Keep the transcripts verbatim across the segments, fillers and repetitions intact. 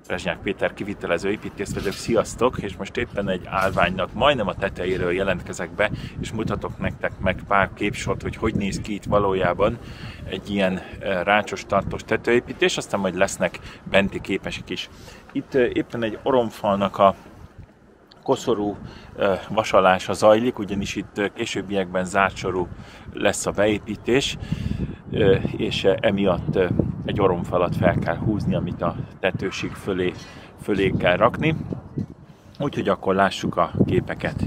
Rezsnyák Péter kivitelező építész vagyok, sziasztok! És most éppen egy állványnak majdnem a tetejéről jelentkezek be, és mutatok nektek meg pár képsort, hogy hogy néz ki itt valójában egy ilyen rácsos tartós tetőépítés, aztán majd lesznek benti képesek is. Itt éppen egy oromfalnak a koszorú vasalása zajlik, ugyanis itt későbbiekben zártsorú lesz a beépítés, és emiatt egy oromfalat fel kell húzni, amit a tetőség fölé, fölé kell rakni. Úgyhogy akkor lássuk a képeket.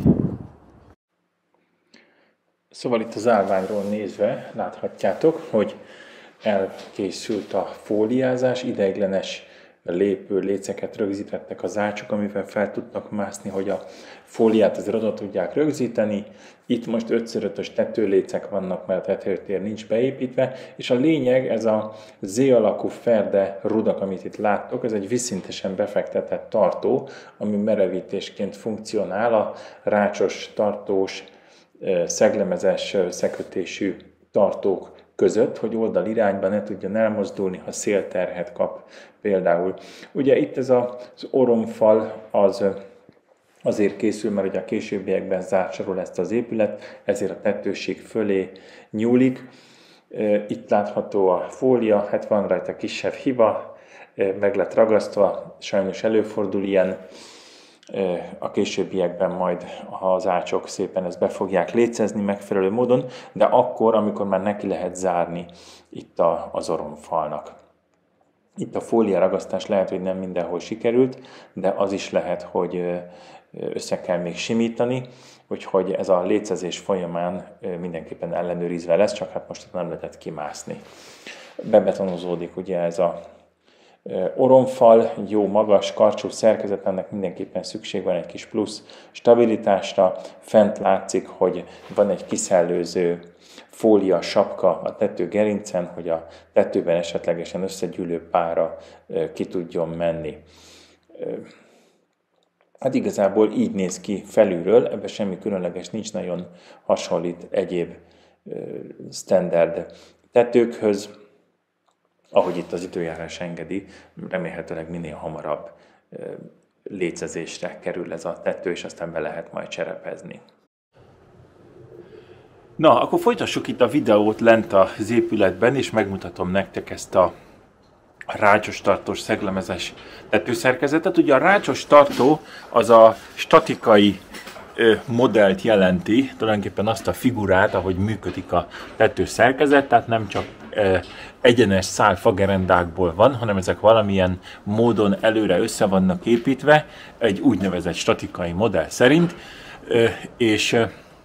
Szóval itt az állványról nézve láthatjátok, hogy elkészült a fóliázás, ideiglenes lépő léceket rögzítettek az ácsok, amivel fel tudnak mászni, hogy a fóliát azért oda tudják rögzíteni. Itt most öt szor ötös tetőlécek vannak, mert a tetőtér nincs beépítve, és a lényeg, ez a Z-alakú ferde rudak, amit itt láttok, ez egy vízszintesen befektetett tartó, ami merevítésként funkcionál a rácsos, tartós, szeglemezes összekötésű tartók között, hogy oldalirányban ne tudjon elmozdulni, ha szélterhet kap például. Ugye itt ez az oromfal az azért készül, mert ugye a későbbiekben zártsorol ezt az épület, ezért a tetőség fölé nyúlik. Itt látható a fólia, hát van rajta kisebb hiba, meg lett ragasztva, sajnos előfordul ilyen. A későbbiekben majd az ácsok szépen ezt be fogják lécezni megfelelő módon, de akkor, amikor már neki lehet zárni itt a, az oromfalnak. Itt a fólia ragasztás lehet, hogy nem mindenhol sikerült, de az is lehet, hogy össze kell még simítani, úgyhogy ez a lécezés folyamán mindenképpen ellenőrizve lesz, csak hát most nem lehetett kimászni. Bebetonozódik ugye ez a oromfal, jó magas, karcsú szerkezet, ennek mindenképpen szükség van egy kis plusz stabilitásra. Fent látszik, hogy van egy kiszellőző fólia sapka a tető gerincen, hogy a tetőben esetlegesen összegyűlő pára ki tudjon menni. Hát igazából így néz ki felülről, ebben semmi különleges nincs, nagyon hasonlít egyéb standard tetőkhöz. Ahogy itt az időjárás engedi, remélhetőleg minél hamarabb lécezésre kerül ez a tető, és aztán be lehet majd cserepezni. Na, akkor folytassuk itt a videót lent az épületben, és megmutatom nektek ezt a rácsos tartós szeglemezes tetőszerkezetet. Ugye a rácsos tartó az a statikai modellt jelenti, tulajdonképpen azt a figurát, ahogy működik a tetőszerkezet, tehát nem csak egyenes szál fagerendákból van, hanem ezek valamilyen módon előre össze vannak építve, egy úgynevezett statikai modell szerint, és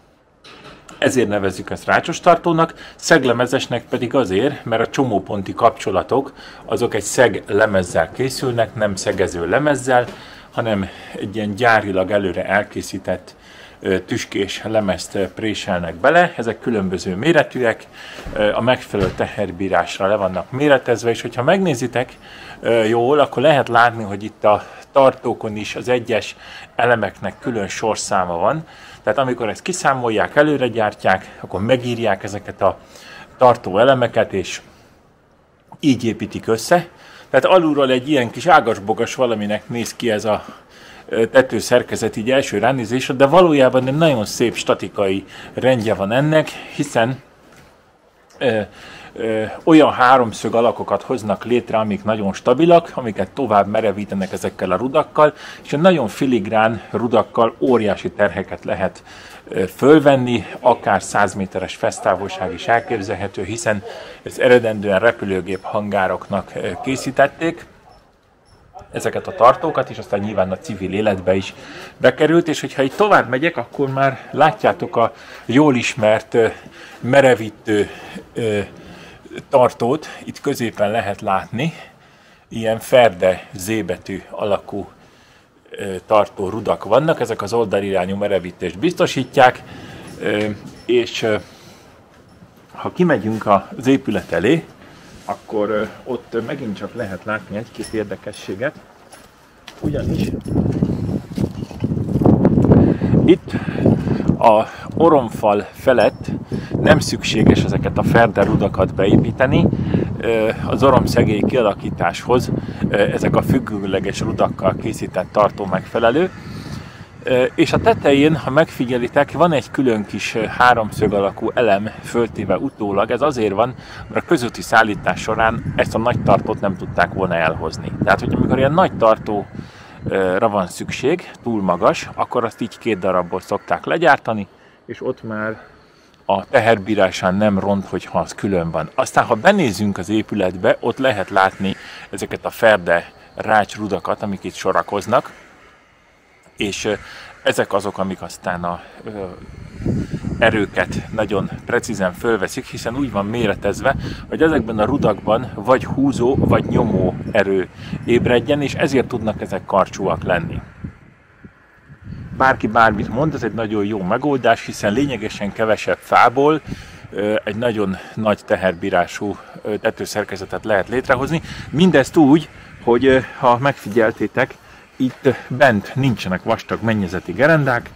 ezért nevezzük ezt rácsos tartónak, szeglemezesnek pedig azért, mert a csomóponti kapcsolatok azok egy szeg lemezzel készülnek, nem szegező lemezzel, hanem egy ilyen gyárilag előre elkészített tüskés lemezt préselnek bele. Ezek különböző méretűek, a megfelelő teherbírásra le vannak méretezve, és hogyha megnézitek jól, akkor lehet látni, hogy itt a tartókon is az egyes elemeknek külön sorszáma van. Tehát amikor ezt kiszámolják, előre gyártják, akkor megírják ezeket a tartó elemeket, és így építik össze. Tehát alulról egy ilyen kis ágasbogas valaminek néz ki ez a tetőszerkezet így első ránézésre, de valójában egy nagyon szép statikai rendje van ennek, hiszen ö, ö, olyan háromszög alakokat hoznak létre, amik nagyon stabilak, amiket tovább merevítenek ezekkel a rudakkal, és a nagyon filigrán rudakkal óriási terheket lehet ö, fölvenni, akár száz méteres fesztávolság is elképzelhető, hiszen ezt eredendően repülőgép hangároknak ö, készítették, ezeket a tartókat, és aztán nyilván a civil életbe is bekerült, és hogyha itt tovább megyek, akkor már látjátok a jól ismert merevítő tartót, itt középen lehet látni, ilyen ferde Z-betű alakú tartó rudak vannak, ezek az oldalirányú merevítést biztosítják, és ha kimegyünk az épület elé, akkor ott megint csak lehet látni egy-két érdekességet, ugyanis itt a oromfal felett nem szükséges ezeket a ferde rudakat beépíteni, az oromszegély kialakításhoz ezek a függőleges rudakkal készített tartó megfelelő. És a tetején, ha megfigyelitek, van egy külön kis háromszög alakú elem föltéve utólag. Ez azért van, mert a közúti szállítás során ezt a nagy tartót nem tudták volna elhozni. Tehát, hogy amikor ilyen nagy tartóra van szükség, túl magas, akkor azt így két darabból szokták legyártani, és ott már a teherbírásán nem ront, hogyha az külön van. Aztán, ha benézzünk az épületbe, ott lehet látni ezeket a ferde rácsrudakat, amik itt sorakoznak, és ezek azok, amik aztán a ö, erőket nagyon precízen fölveszik, hiszen úgy van méretezve, hogy ezekben a rudakban vagy húzó, vagy nyomó erő ébredjen, és ezért tudnak ezek karcsúak lenni. Bárki bármit mond, ez egy nagyon jó megoldás, hiszen lényegesen kevesebb fából ö, egy nagyon nagy teherbírású ö, tetőszerkezetet lehet létrehozni. Mindezt úgy, hogy ö, ha megfigyeltétek, itt bent nincsenek vastag mennyezeti gerendák,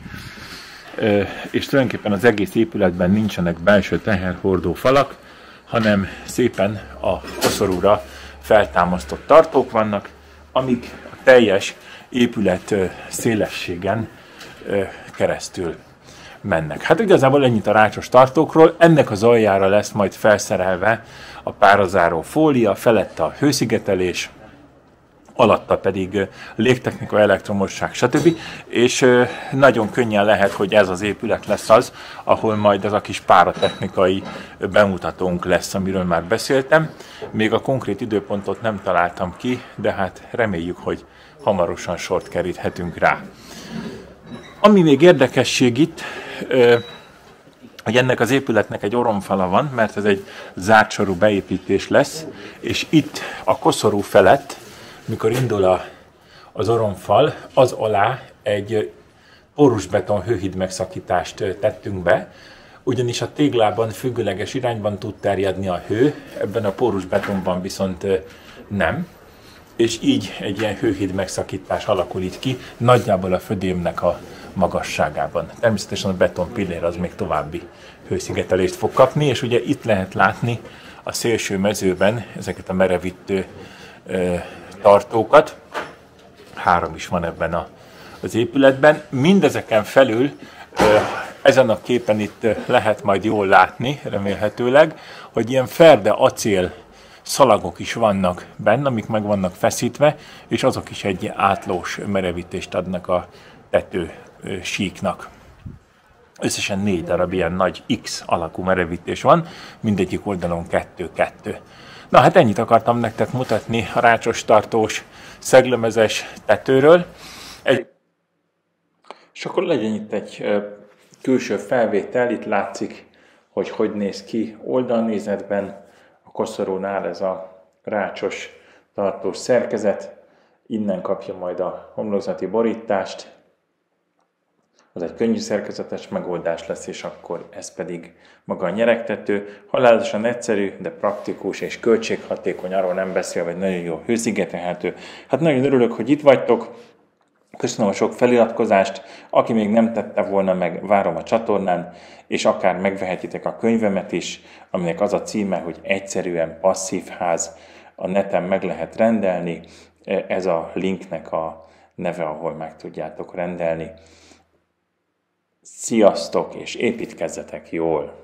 és tulajdonképpen az egész épületben nincsenek belső teherhordó falak, hanem szépen a koszorúra feltámasztott tartók vannak, amik a teljes épület szélességen keresztül mennek. Hát igazából ennyit a rácsos tartókról, ennek az aljára lesz majd felszerelve a párazáró fólia, felette a hőszigetelés, alatta pedig légtechnika, elektromosság, stb. És nagyon könnyen lehet, hogy ez az épület lesz az, ahol majd ez a kis páratechnikai bemutatónk lesz, amiről már beszéltem. Még a konkrét időpontot nem találtam ki, de hát reméljük, hogy hamarosan sort keríthetünk rá. Ami még érdekesség itt, hogy ennek az épületnek egy oromfala van, mert ez egy zárt sorú beépítés lesz, és itt a koszorú felett, mikor indul a, az oromfal, az alá egy pórusbeton hőhíd megszakítást tettünk be, ugyanis a téglában függőleges irányban tud terjedni a hő, ebben a pórusbetonban viszont nem, és így egy ilyen hőhíd megszakítás alakul itt ki, nagyjából a födémnek a magasságában. Természetesen a beton pillér az még további hőszigetelést fog kapni, és ugye itt lehet látni a szélső mezőben ezeket a merevítő tartókat. Három is van ebben a, az épületben. Mindezeken felül ezen a képen itt lehet majd jól látni, remélhetőleg, hogy ilyen ferde acél szalagok is vannak benne, amik meg vannak feszítve, és azok is egy átlós merevítést adnak a tető síknak. Összesen négy darab ilyen nagy X alakú merevítés van, mindegyik oldalon kettő-kettő. Na hát ennyit akartam nektek mutatni a rácsos tartós szeglemezes tetőről. Egy... És akkor legyen itt egy külső felvétel, itt látszik, hogy hogy néz ki oldalnézetben a koszorúnál ez a rácsos tartós szerkezet. Innen kapja majd a homlokzati borítást. Az egy könnyű szerkezetes megoldás lesz, és akkor ez pedig maga a nyeregtető. Halálosan egyszerű, de praktikus és költséghatékony, arról nem beszél, vagy nagyon jó hőszigetelhető. Hát nagyon örülök, hogy itt vagytok. Köszönöm a sok feliratkozást. Aki még nem tette volna meg, várom a csatornán, és akár megvehetitek a könyvemet is, aminek az a címe, hogy Egyszerűen passzív ház. A neten meg lehet rendelni. Ez a linknek a neve, ahol meg tudjátok rendelni. Sziasztok, és építkezzetek jól!